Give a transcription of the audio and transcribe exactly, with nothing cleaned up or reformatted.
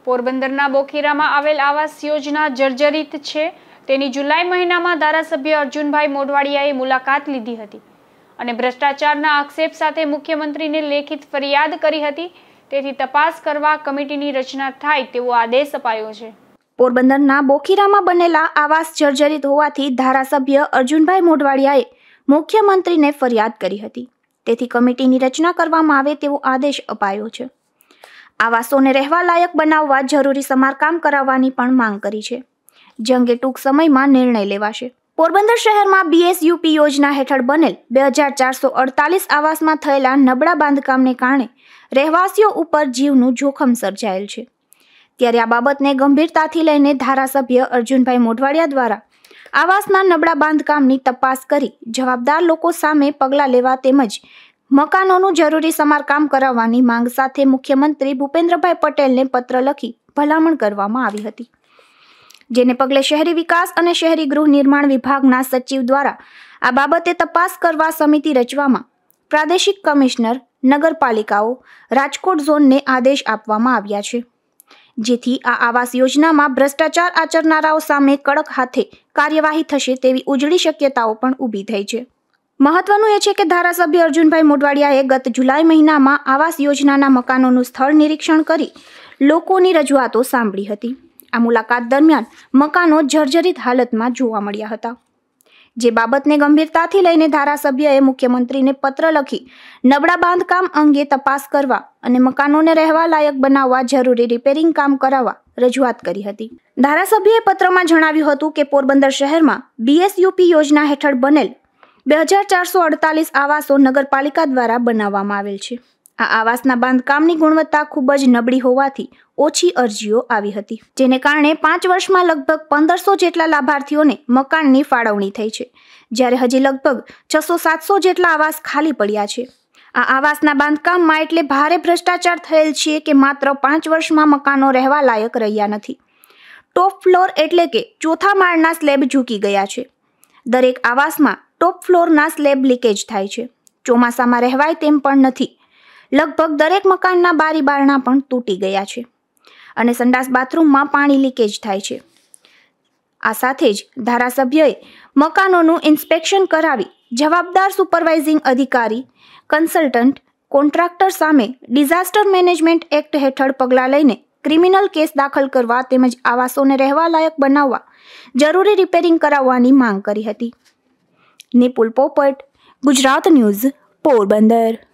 પોરબંદરના બોખીરામાં આવેલ આવાસ યોજના જર્જરિત છે તેની જુલાઈ મહિનામાં ધારાસભ્ય અર્જુનભાઈ મોઢવાડિયાએ મુલાકાત લીધી હતી અને ભ્રષ્ટાચારના આક્ષેપ સાથે મુખ્યમંત્રીને લેખિત ફરિયાદ કરી હતી। તેથી તપાસ કરવા કમિટીની રચના થાય તેવો આદેશ અપાયો છે। પોરબંદરના બોખીરામાં બનેલા આવાસ જર્જરિત હોવાથી ધારાસભ્ય અર્જુનભાઈ મોઢવાડિયાએ મુખ્યમંત્રીને ફરિયાદ કરી હતી। તેથી કમિટીની રચના કરવામાં આવે તેવો આદેશ અપાયો છે। આવાસોને રહેવા લાયક બનાવવા જરૂરી સમારકામ કરાવવાની પણ માંગ કરી છે, જે અંગે ટૂંક સમયમાં નિર્ણય લેવાશે। પોરબંદર શહેરમાં બીએસયુપી યોજના હેઠળ બનેલ બે હજાર ચારસો અડતાલીસ આવાસમાં થયેલા નબળા બાંધકામને કારણે રહેવાસીઓ ઉપર જીવનું જોખમ સર્જાયેલ છે। ત્યારે આ બાબતને ગંભીરતાથી લઈને ધારાસભ્ય અર્જુનભાઈ મોઢવાડિયા દ્વારા આવાસના નબળા બાંધકામની તપાસ કરી જવાબદાર લોકો સામે પગલાં લેવા તેમજ મકાનોનું જરૂરી સમારકામ કરાવવાની માંગ સાથે મુખ્યમંત્રી ભૂપેન્દ્રભાઈ પટેલને પત્ર લખી ભલામણ કરવામાં આવી હતી, જેને પગલે શહેરી વિકાસ અને શહેરી ગૃહ નિર્માણ વિભાગના સચિવ દ્વારા આ બાબતે તપાસ કરવા સમિતિ રચવામાં પ્રાદેશિક કમિશનર નગરપાલિકાઓ રાજકોટ ઝોનને આદેશ આપવામાં આવ્યા છે, જેથી આ આવાસ યોજનામાં ભ્રષ્ટાચાર આચરનારાઓ સામે કડક હાથે કાર્યવાહી થશે તેવી ઉજળી શક્યતાઓ પણ ઊભી થઈ છે। મહત્વનું એ છે કે ધારાસભ્ય અર્જુનભાઈ મોઢવાડિયાએ ગત જુલાઈ મહિનામાં આવાસ યોજનાના મકાનોનું સ્થળ નિરીક્ષણ કરી લોકોની રજૂઆતો સાંભળી હતી। આ મુલાકાત દરમિયાન મકાનો જર્જરિત હાલતમાં જોવા મળ્યા હતા, જે બાબતને ગંભીરતાથી લઈને ધારાસભ્યએ મુખ્યમંત્રીને પત્ર લખી નબળા બાંધકામ અંગે તપાસ કરવા અને મકાનોને રહેવા લાયક બનાવવા જરૂરી રિપેરિંગ કામ કરાવવા રજૂઆત કરી હતી। ધારાસભ્યએ પત્રમાં જણાવ્યું હતું કે પોરબંદર શહેરમાં બીએસયુપી યોજના હેઠળ બનેલ બે હજાર ચારસો અડતાલીસ આવાસો નગરપાલિકા દ્વારા બનાવવામાં આવેલ છે। આ આવાસના બાંધકામની ગુણવત્તા ખૂબ જ નબળી હોવાથી ઓછી અરજીઓ આવી હતી, જેને કારણે પાંચ વર્ષમાં લગભગ પંદરસો જેટલા લાભાર્થીઓને મકાનની ફાળવણી થઈ છે, જ્યારે હજી લગભગ છસો સાતસો જેટલા આવાસ ખાલી પડ્યા છે। આ આવાસના બાંધકામમાં એટલે ભારે ભ્રષ્ટાચાર થયેલ છે કે માત્ર પાંચ વર્ષમાં મકાનો રહેવા લાયક રહ્યા નથી। ટોપ ફ્લોર એટલે કે ચોથા માળના સ્લેબ ઝૂકી ગયા છે। દરેક આવાસમાં ટોપ ફ્લોરના સ્લેબ લીકેજ થાય છે। ચોમાસામાં રહેવાય તેમ પણ નથી। લગભગ દરેક મકાનના બારી બારણા પણ તૂટી ગયા છે અને સંડાસ બાથરૂમમાં પાણી લીકેજ થાય છે। આ સાથે જ ધારાસભ્યએ મકાનોનું ઇન્સ્પેક્શન કરાવી જવાબદાર સુપરવાઇઝિંગ અધિકારી, કન્સલ્ટન્ટ, કોન્ટ્રાક્ટર સામે ડિઝાસ્ટર મેનેજમેન્ટ એક્ટ હેઠળ પગલાં લઈને ક્રિમિનલ કેસ દાખલ કરવા તેમજ આવાસોને રહેવા લાયક બનાવવા જરૂરી રિપેરિંગ કરાવવાની માંગ કરી હતી। નિપુલ પોપટ, ગુજરાત ન્યૂઝ, પોરબંદર।